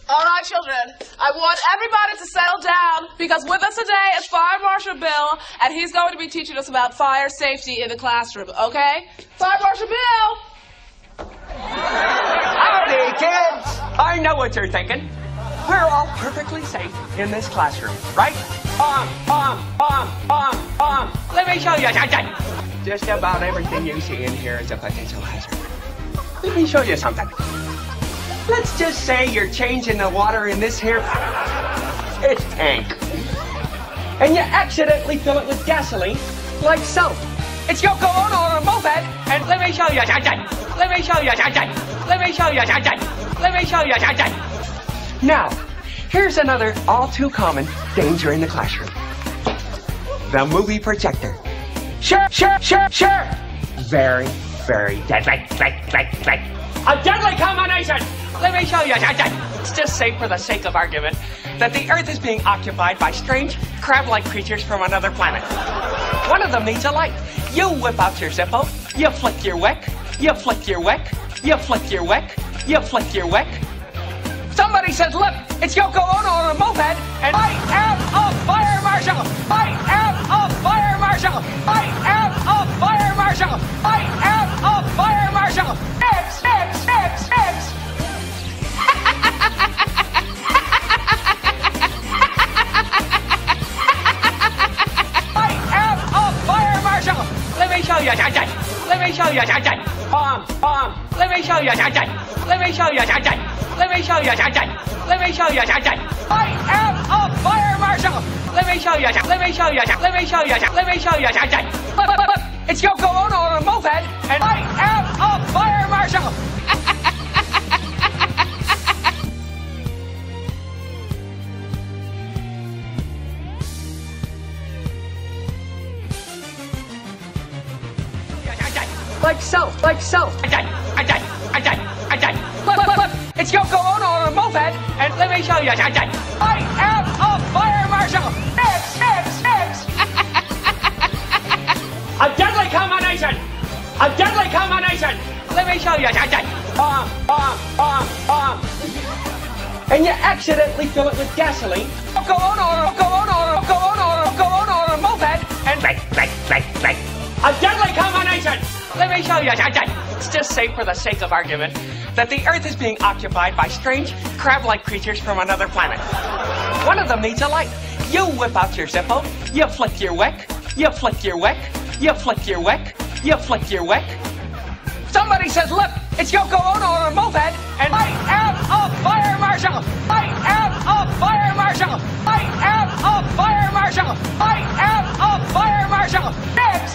All right, children, I want everybody to settle down because with us today is Fire Marshal Bill, and he's going to be teaching us about fire safety in the classroom, okay? Fire Marshal Bill! Howdy, kids! I know what you're thinking. We're all perfectly safe in this classroom, right? Let me show you something. Just about everything you see in here is a potential hazard. Let me show you something. Let's just say you're changing the water in this here tank. And you accidentally fill it with gasoline, like so. It's Yoko Ono on a moped, and let me show you something. Let me show you something. Let me show you something. Let me show you something. Now, here's another all too common danger in the classroom. The movie projector. Sure. Very deadly. A deadly combination! Let me show you something. Let's just say for the sake of argument that the Earth is being occupied by strange, crab-like creatures from another planet. One of them needs a light. You whip out your Zippo, you flick your wick, you flick your wick, you flick your wick, you flick your wick. Somebody says, look, it's Yoko Ono on a moped, and I am a fire marshal! I am a fire marshal! I am a fire marshal! I am a fire marshal! X! I am a fire marshal! Let me show you something! Let me show you something! Let me show you something! Let me show you something! Let me show you something! Let me show you something! I am a fire marshal! Let me show you something! Let me show you something! Let me show you something! Let me show you something! Look! It's Yoko Ono on a moped, and I am a fire marshal! Like so. Look, it's Yoko Ono on a moped, and let me show you something. I am a fire marshal. X. A deadly combination. Let me show you something. And you accidentally fill it with gasoline. Yoko Ono on a moped, and a deadly combination. Let me show you something. Let's just say for the sake of argument that the Earth is being occupied by strange, crab-like creatures from another planet. One of them needs a light. You whip out your Zippo, you flick your wick, you flick your wick, you flick your wick, you flick your wick. Somebody says, look, it's Yoko Ono on a moped, and I am a fire marshal! I am a fire marshal! I am a fire marshal! I am a fire marshal! X.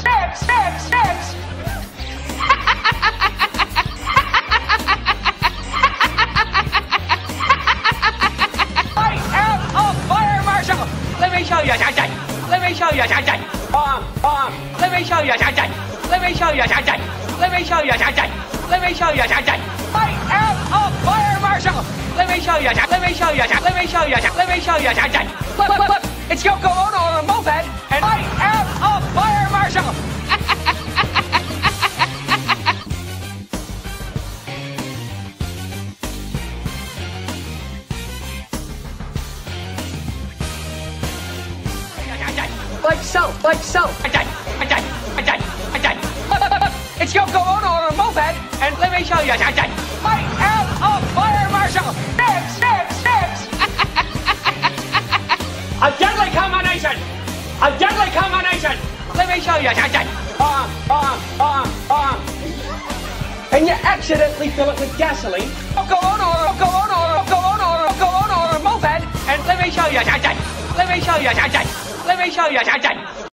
Let me show you something. Let me show you something. Let me show you something. Let me show you something. Let me show you something. Let me show you something. I am a fire marshal. Let me show you something. Let me show you something. Let me show you something. Let me show you something. Look, it's Yoko Ono on a moped, and I am a fire marshal. Like so. It's Yoko Ono on a moped, and let me show you something. I am a fire marshal. X. A deadly combination. Let me show you something. And you accidentally fill it with gasoline. Yoko Ono on a moped, and let me show you something. Let me show you something. Let me show you something.